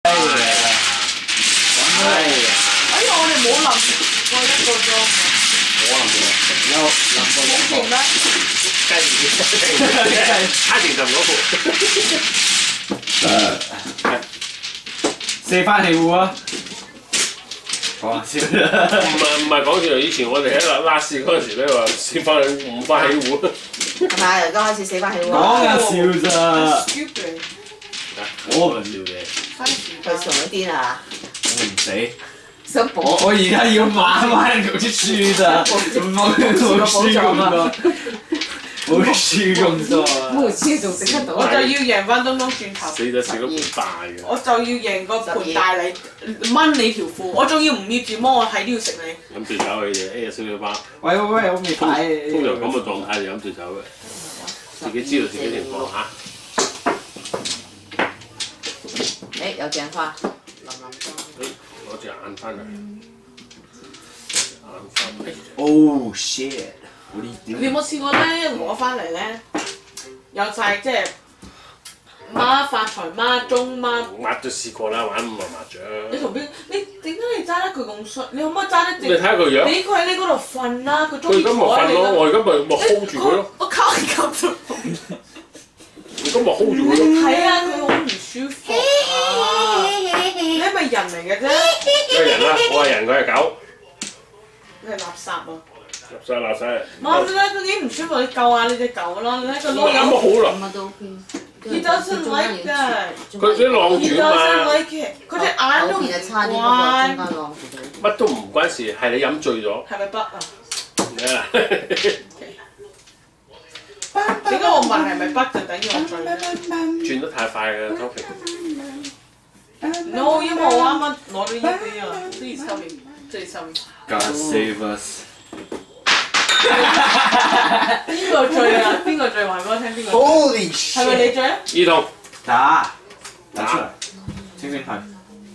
哎呀，我哋冇淋過一個妝啊！ 我淋過，有淋過好勁咩？ 差點就唔嗰副。射翻氣壺啊！講下笑啦。 唔係講笑，以前我哋喺拉屎嗰陣時咧話射翻5塊氣壺。 係咪？而家開始死翻起喎。 講下笑咋。我唔笑嘅。 佢傻咗啲啊！ 我唔死。 想補。 我而家要慢慢做啲輸咋，冇輸咁多，冇輸咁多。 冇輸仲食得到。我就要贏翻東東轉頭。 死咗食咗盤大嘅。 我就要贏個盤大你，掹你條褲，我仲要唔要住魔，我係都要食你。 飲醉酒嘅嘢，哎呀小鳥包。 喂，我未睇。 通常咁嘅狀態就飲醉酒嘅，自己知道自己情況嚇。 誒有鏡花，淋裝。 攞隻眼翻嚟，眼翻。 Oh shit！ 你有冇試過咧？攞翻嚟咧，有晒即係孖發財孖中孖。 抹咗試過啦，玩5麻雀。 你同邊？你點解你揸得佢咁衰？你可唔可以揸得正？ 你睇下佢樣。 俾佢喺你嗰度瞓啦，佢中意佢而家咪瞓咯，我而家咪 hold 住佢咯。 我靠你咁做。 而家咪 hold 住佢咯。 係啊，佢好唔舒服啊！你係咪人嚟嘅啫？ 佢係人啦，我係人，佢係狗。 你係垃圾啊！ 垃圾。 媽，你睇佢幾唔舒服，你救下你隻狗啦！你睇佢攞咁咪好啦。 He doesn't like that。 佢啲晾 He 住啊 doesn't 嘛。 like it。佢隻眼都唔乖。 乜都唔關事，係你飲醉咗。 係咪筆啊？ 咩啊？ 點解我問係咪筆就等於我醉咧？ 轉得太快嘅 topic。 No， 因為我啱啱攞咗呢啲啊。Please tell me，please tell me。 God save us！ 邊個醉啊？邊個醉？話俾我聽邊個 Holy 係咪你醉啊？ 兒童打出嚟，清清睇。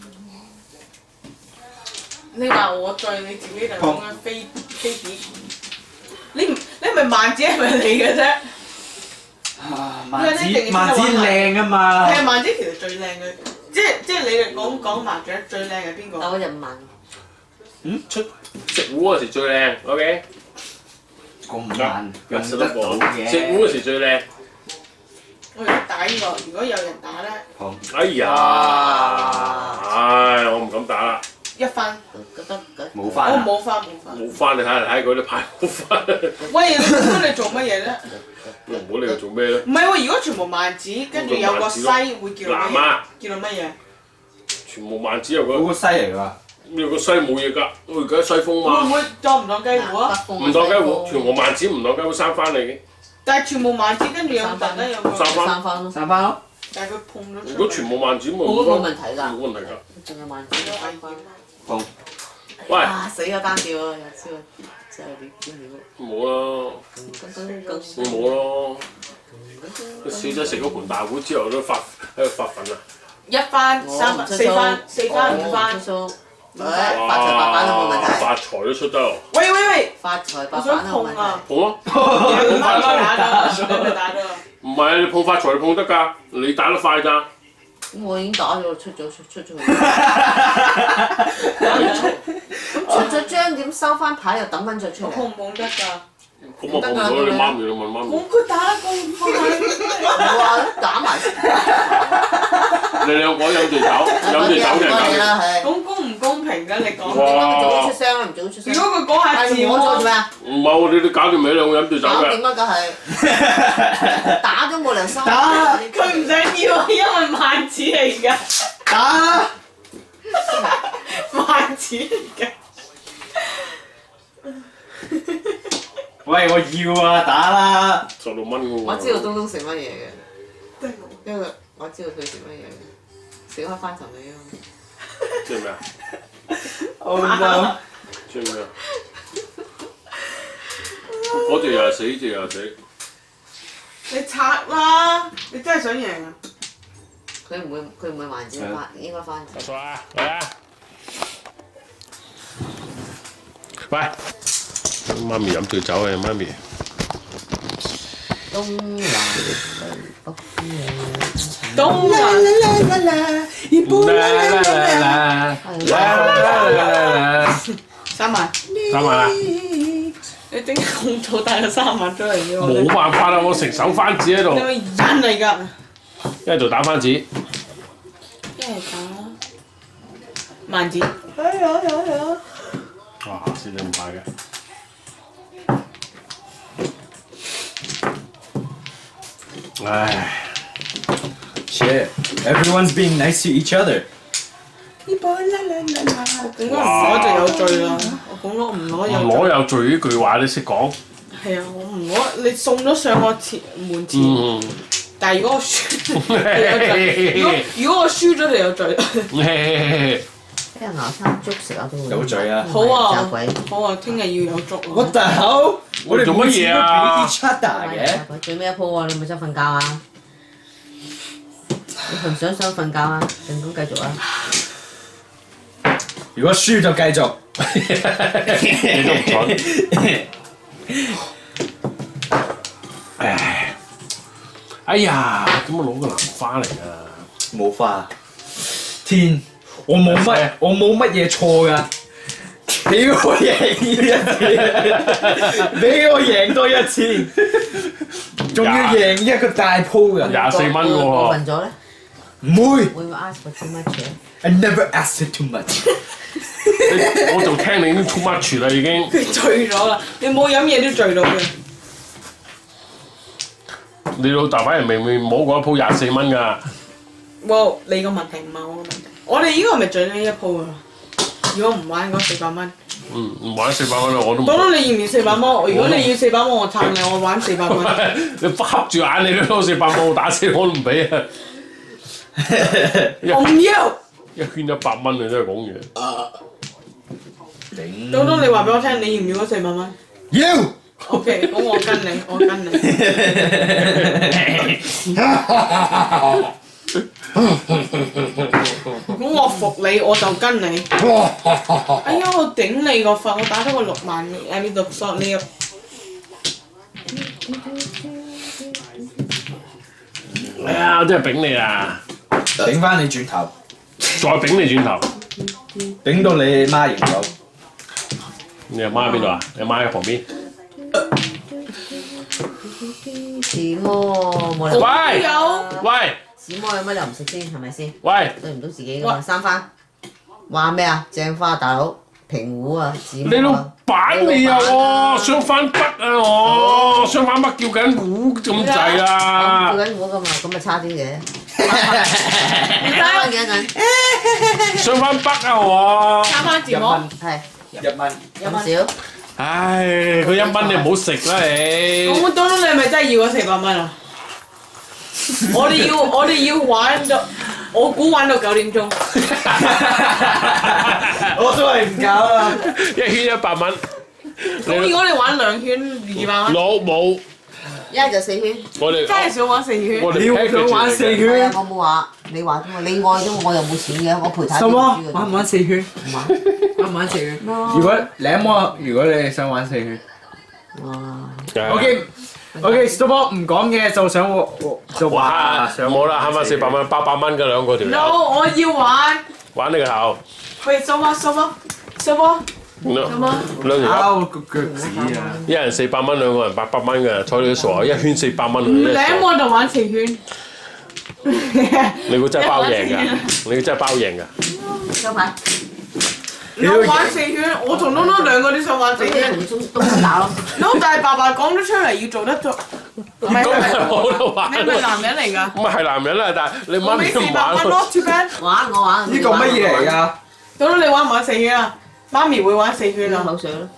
你話我醉，你自己就講緊飛碟。你係咪萬子係咪你嘅啫？ 萬子靚啊嘛。 係啊，萬子其實最靚嘅，即係你哋講麻雀最靚係邊個？我就問。 出食糊嗰時最靚 ，OK。 咁慢用得到嘅。 食糊嗰時最靚。 我而家打呢個，如果有人打咧。 好。 哎呀！唉，我唔敢打啦。 1分。 冇翻。 我冇翻。 冇翻，你睇嗰啲牌冇翻。 喂，你估你做乜嘢啫？ 我唔好理佢做咩咧。 唔係喎，如果全部萬子，跟住有個西會叫做乜嘢？叫做乜嘢？ 全部萬子有個。 嗰個西嚟㗎。 有個西冇嘢㗎，我而家西風嘛。 會唔會當唔當雞糊啊？ 唔當雞糊，全部萬子唔當雞糊生翻嚟嘅。 但係全部萬子跟住有突然間有個三番咯。 但係佢碰咗出嚟。 如果全部萬子冇問題㗎。 冇問題㗎。 仲有萬子都危險。 碰。 喂。 啊！死咗單調啊！又知道就係點料。 冇啦。會冇咯。佢死咗食嗰盤大糊之後都喺度發奮啊 ！1番、3番、4番、4番、5番。發財白板都冇問題。 發財都出得喎。 喂！發財白板都冇問題。 碰咯。 你咪打咗。 唔係你碰發財碰得㗎，你打得快咋。 咁我已經打咗出咗去。咁出咗張點收翻牌又抌翻再出嚟？碰唔碰得㗎？ 碰咪碰咗，你媽咪你問媽咪。 佢打得咁快，我話打埋。 你兩個飲醉酒嘅咁。 咁公唔公平㗎？你講。 哇！ 早出聲啊，唔早出聲。如果佢講下字，我做咩啊？ 唔係喎，你搞掂未？兩個飲醉酒嘅。 搞掂啊，梗係。打都冇良心。打。佢唔想要啊，因為萬子嚟㗎。 打。 萬子嚟㗎。 喂，我要啊，打啦 ！16蚊喎。 我知道東東食乜嘢嘅，因為我知道佢食乜嘢嘅，食開番頭味啊！ 即係咩啊 ？Oh no！ 即係咩啊？嗰隻又係死，呢隻又係死。 你拆啦！你真係想贏啊！佢唔會還錢翻，應該翻。 冇錯啊！嚟啊！喂！媽咪飲醉酒嘅媽咪。 東南東啊！3萬。 3萬啊！ 你點解咁早帶個3萬出嚟嘅？ 冇辦法啦，我成手番子喺度。 你咪人嚟㗎！ 一係做打番子。 一係打萬字。係啊！ 哇！先咁快嘅。唉 Shit, everyone's being nice to each other. 點解唔攞就有罪啦？我講咗唔攞有罪。 唔攞有罪呢句話你識講？ 係啊，我唔攞，你送咗上我門前。但係如果我輸，你有罪。如果我輸咗，你有罪。 聽日牛餐粥食下都會有罪啊！ 好啊炸鬼， 好啊，聽日要有粥啊！ What the hell？我哋做乜嘢啊每次都俾 each other 嘅。 最尾一鋪啊！你咪想瞓覺啊？你仲想瞓覺啊？定咁繼續啊？ 如果輸就繼續。 你都唔蠢。哎呀，點解攞個藍花嚟啊？ 冇花。天，我冇乜嘢錯㗎。俾我贏一次，俾我贏多一次，仲要贏一個大鋪㗎。 24蚊喎。 過分咗咧？ 唔會。 會唔會 ask for too much 嘅？ I never asked too much。 我仲聽你已經 too much 啦已經。 佢醉咗啦，你冇飲嘢都醉到嘅。 你老豆反而明明摸過一鋪24蚊㗎。 哇！你個問題唔係我個問題，我哋依個係咪醉呢一鋪啊？如果唔玩嗰400蚊， 唔玩400蚊啦，我都唔。 當當你要唔要400蚊？如果你要400蚊，我撐你，我玩400蚊。 你瞌住眼你都攞400蚊，我打死我都唔俾啊！ 我唔要。 一圈100蚊你真係講嘢。 當當你話俾我聽，你要唔要嗰400蚊？ 要。 OK， 咁我跟你，我跟你。咁我服你，我就跟你。哎呀，我頂你個肺！我打咗個6萬，你讀索你。 哎呀，我真係頂你啊！ 頂翻你轉頭， 再頂你轉頭。 頂到你媽贏咗。 你阿媽喺邊度啊？你阿媽喺旁邊。 點喎？冇理由。 喂喂！ 屎魔有乜又唔食先係咪先？ 喂！ 對唔到自己㗎嘛，3番。話咩啊？正花大佬，平湖啊，屎你老魔啊！ 闆你啊喎，雙翻筆啊我，雙翻筆叫緊糊咁滯啊！ 叫緊我㗎嘛，咁咪差啲嘅。3番幾多銀？ 雙翻筆啊我。 3番字母。 係 1蚊。 咁少。 唉，佢1蚊你唔好食啦你。 我當當你係咪真係要嗰400蚊啊？我哋要玩到，我估玩到9點鐘。 我都係唔搞啦。 一圈100蚊。 咁如果你玩2圈200蚊， 冇。 一係就4圈。 我哋真係想玩4圈。 我哋你要佢玩4圈。 我冇話，你話啫嘛，你愛咗我又冇錢嘅，我陪太什麼？ 玩玩唔玩4圈？ 唔玩。 玩唔玩4圈？如果你想玩4圈，OK，stop 唔講嘅就想就話想冇啦，慳翻400蚊，800蚊嘅兩個條友。 No， 我要玩。 玩你個頭。 喂，收波。 兩條友。 拗個腳趾啊！ 一人400蚊，兩個人800蚊嘅，睬你都傻啊！一圈400蚊。 唔舐我就玩4圈。 你估真係包贏㗎？你估真係包贏㗎？ 收牌。 我玩4圈，我同東東兩個都想玩4圈。 都唔打咯。 No， 但係爸爸講咗出嚟要做得做。唔係， 我都玩。 你係咪男人嚟㗎？ 唔係男人啦，但係你媽咪我俾400 唔玩蚊咯，Too bad。 玩我玩。 呢個乜嘢嚟㗎？ 東東你玩唔玩4圈啊？媽咪會玩4圈啊。 口水咯。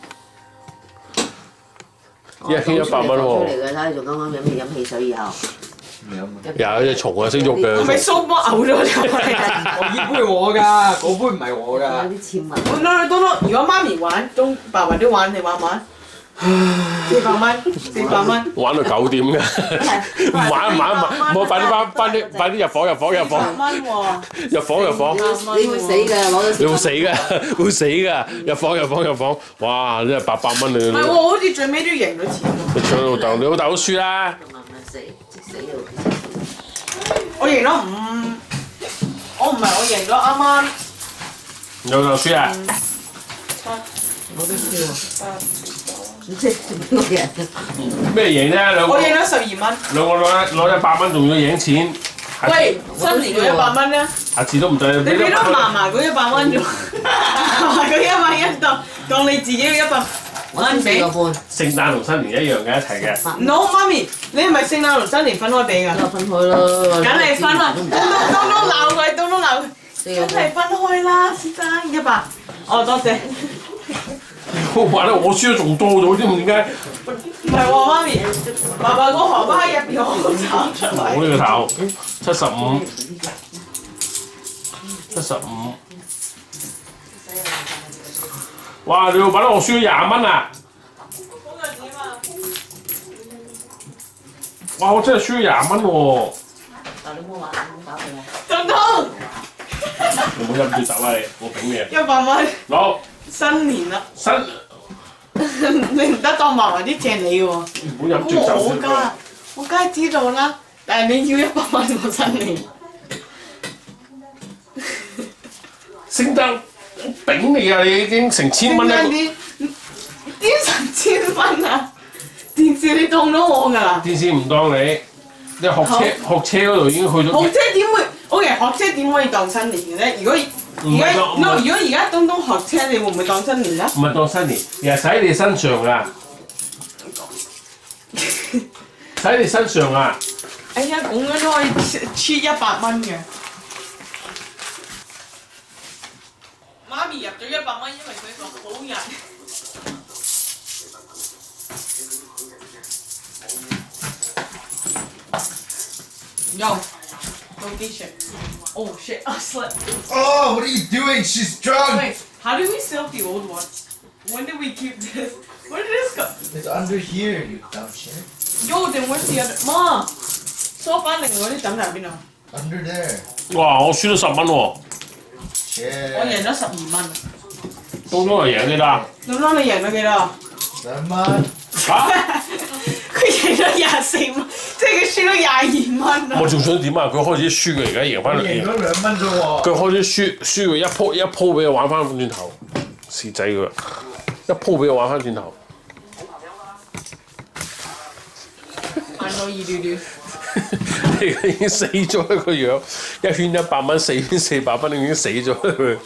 一圈100蚊喎。 出嚟嘅，睇你仲啱啱飲汽水以後。 有隻蟲啊，識喐嘅。 係咪蘇波嘔咗出嚟？ 呢杯我㗎，嗰杯唔係我㗎。 有啲簽文。 東東，如果媽咪玩，爸爸都玩，你玩唔玩？400蚊。 玩到9點㗎。唔玩，冇快啲入房。 10蚊喎。 入房。 你會死㗎，攞咗。 你會死㗎！入房。哇！真係800蚊你。 唔係喎，好似最尾都贏咗錢喎。 你搶老豆，你老豆都輸啦。 死，即死喎！ 我贏咗5，我唔係我贏咗啱啱。 有就輸啊！ 我都輸喎。即係邊個贏？ 咩贏啫？兩個我贏咗12蚊。 兩個攞100蚊，仲要贏錢。 喂，新年嗰100蚊咧？ 下次都唔對。 你俾咗嫲嗰100蚊咗，嗰110當你自己嘅100蚊俾。 4個半。 聖誕同新年一樣嘅一齊嘅。 No， 媽咪，你係咪聖誕同新年分開俾㗎？ 就分開咯。 梗係分啦，東鬧佢，東鬧佢，梗係分開啦，先生100。哦，多謝。 哇！我輸得仲多咗添，點解？ 唔係喎，媽咪，爸爸個荷包喺入邊，我斬出嚟。 我呢個頭75。哇！你老闆我輸咗20蚊啊！ 嗰個點啊？ 哇！我真係輸咗20蚊喎！ 但你冇話冇打佢啊！ 東東， 你唔好飲住走啊！我俾你。 100蚊。 攞新年啦， 新。 你唔得當嫲嫲啲借你喎。 唔好飲住走先啦。 我梗係知道啦，但係你要100蚊喎新年。 聖誕，我頂你啊！你已經成1000蚊一個。 點成1000蚊啊？電視你當咗我㗎啦。 電視唔當你，你學車嗰度已經去咗。 學車點會？OK，學車點可以當新年嘅咧？如果而家東東學車，你會唔會當新年咧？ 唔係當新年，而係使你身上啊！使你身上啊！ 哎呀，咁樣都可以黐100蚊嘅。媽咪入咗100蚊，因為佢係個好人。Yo, don't be shit. Oh shit, I slept. Oh, what are you doing? She's drunk. Wait, how did we sell the old one? When did we keep this? Where did this go? It's under here, you dumb shit. Yo, then where's the other? Ma, 梳翻另外嗰啲枕頭喺邊度？ Under there. 哇！我輸咗10蚊喎， 我 Shit. 贏咗12蚊。 東東係贏幾多啊？ 東東你贏咗幾多？ 2蚊。 嚇！ 佢贏咗24蚊，即係佢輸咗22蚊啊！ 我仲想點啊？佢開始輸嘅，而家贏翻贏咗2蚊啫喎。 佢開始輸佢一鋪俾我玩翻轉頭，蝕仔佢，一鋪俾我玩翻轉頭。 玩到二嘟嘟。 你已經死咗一個樣，一圈100蚊，4圈400蚊，你已經死咗佢。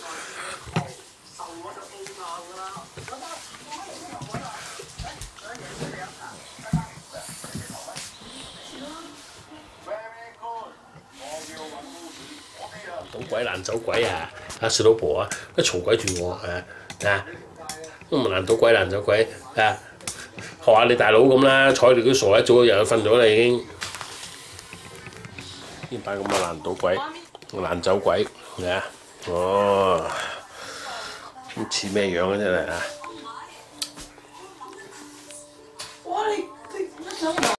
賭鬼難走鬼啊！阿小老婆啊，一嘈鬼住我都唔難賭鬼難走鬼啊！學下你大佬咁啦，睬你都傻一早又瞓咗啦已經。呢班咁嘅難賭鬼、難走鬼啊！哦，咁似咩樣啊真係啊！ 哇！你一走